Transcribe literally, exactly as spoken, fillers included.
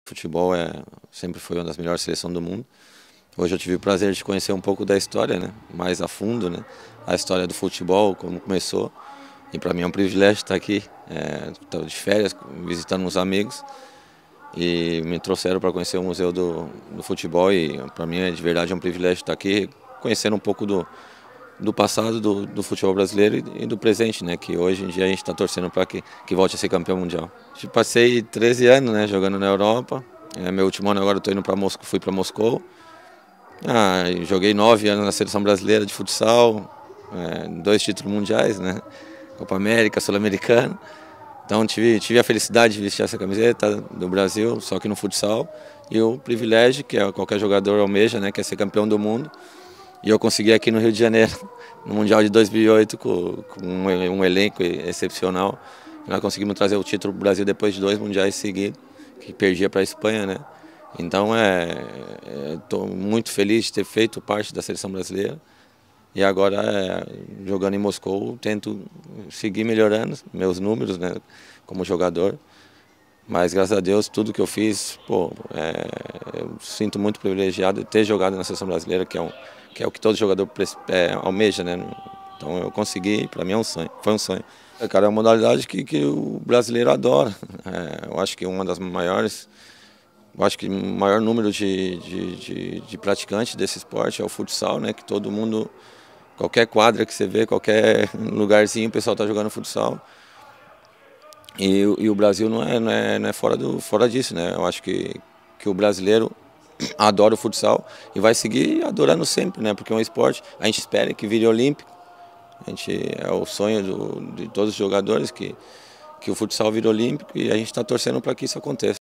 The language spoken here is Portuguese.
Futebol é, sempre foi uma das melhores seleções do mundo. Hoje eu tive o prazer de conhecer um pouco da história, né? Mais a fundo, né? A história do futebol, como começou. E para mim é um privilégio estar aqui, estou de férias, visitando uns amigos. E me trouxeram para conhecer o Museu do, do Futebol e para mim é de verdade é um privilégio estar aqui, conhecendo um pouco do, do passado do, do futebol brasileiro e, e do presente, né? Que hoje em dia a gente está torcendo para que, que volte a ser campeão mundial. Eu passei treze anos, né, jogando na Europa. É, meu último ano agora eu tô indo para Moscou, fui para Moscou. Ah, joguei nove anos na seleção brasileira de futsal, é, dois títulos mundiais, né? Copa América, Sul-Americana. Então tive, tive a felicidade de vestir essa camiseta do Brasil, só que no futsal. E o privilégio, que é qualquer jogador almeja, né, que é ser campeão do mundo. E eu consegui aqui no Rio de Janeiro, no Mundial de dois mil e oito, com, com um, um elenco excepcional. Nós conseguimos trazer o título do Brasil depois de dois mundiais seguidos, que perdia para a Espanha, né? Então estou é, muito feliz de ter feito parte da seleção brasileira. E agora, é, jogando em Moscou, tento seguir melhorando meus números, né, como jogador. Mas, graças a Deus, tudo que eu fiz, pô, é, eu sinto muito privilegiado de ter jogado na seleção brasileira, que é, um, que, é o que todo jogador é, almeja, né? Então, eu consegui, para mim é um sonho, foi um sonho. Cara, é uma modalidade que, que o brasileiro adora. É, eu acho que uma das maiores... Eu acho que o maior número de, de, de, de praticantes desse esporte é o futsal, né? Que todo mundo, qualquer quadra que você vê, qualquer lugarzinho, o pessoal está jogando futsal. E, e o Brasil não é, não é, não é fora, do, fora disso, né? Eu acho que, que o brasileiro adora o futsal e vai seguir adorando sempre, né? Porque é um esporte, a gente espera que vire olímpico. A gente, é o sonho do, de todos os jogadores que, que o futsal vire olímpico e a gente está torcendo para que isso aconteça.